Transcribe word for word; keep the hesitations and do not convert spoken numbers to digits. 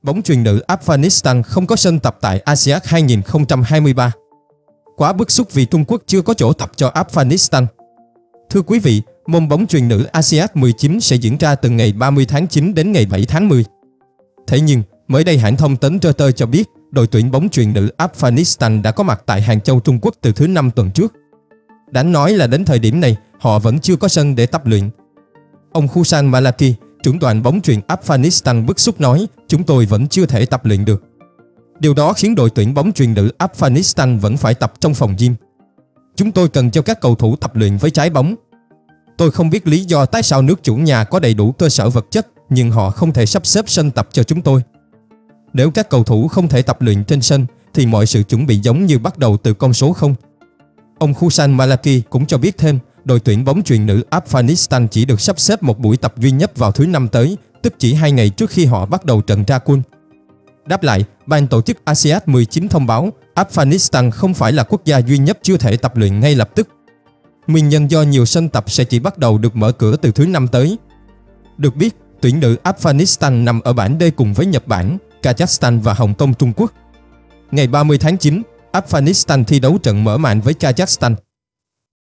Bóng chuyền nữ Afghanistan không có sân tập tại a si át hai không hai ba. Quá bức xúc vì Trung Quốc chưa có chỗ tập cho Afghanistan. Thưa quý vị, môn bóng chuyền nữ a si át mười chín sẽ diễn ra từ ngày ba mươi tháng chín đến ngày bảy tháng mười. Thế nhưng, mới đây hãng thông tấn Reuters cho biết đội tuyển bóng chuyền nữ Afghanistan đã có mặt tại Hàng Châu, Trung Quốc từ thứ Năm tuần trước. Đáng nói là đến thời điểm này, họ vẫn chưa có sân để tập luyện. Ông Husan Malaki, trưởng đoàn bóng chuyền Afghanistan bức xúc nói, chúng tôi vẫn chưa thể tập luyện được. Điều đó khiến đội tuyển bóng chuyền nữ Afghanistan vẫn phải tập trong phòng gym. Chúng tôi cần cho các cầu thủ tập luyện với trái bóng. Tôi không biết lý do tại sao nước chủ nhà có đầy đủ cơ sở vật chất, nhưng họ không thể sắp xếp sân tập cho chúng tôi. Nếu các cầu thủ không thể tập luyện trên sân, thì mọi sự chuẩn bị giống như bắt đầu từ con số không. Ông Husan Malaki cũng cho biết thêm, đội tuyển bóng chuyền nữ Afghanistan chỉ được sắp xếp một buổi tập duy nhất vào thứ Năm tới, tức chỉ hai ngày trước khi họ bắt đầu trận ra quân. Đáp lại, ban tổ chức a si át mười chín thông báo Afghanistan không phải là quốc gia duy nhất chưa thể tập luyện ngay lập tức. Nguyên nhân do nhiều sân tập sẽ chỉ bắt đầu được mở cửa từ thứ Năm tới. Được biết, tuyển nữ Afghanistan nằm ở bảng D cùng với Nhật Bản, Kazakhstan và Hồng Kông, Trung Quốc. Ngày ba mươi tháng chín, Afghanistan thi đấu trận mở màn với Kazakhstan.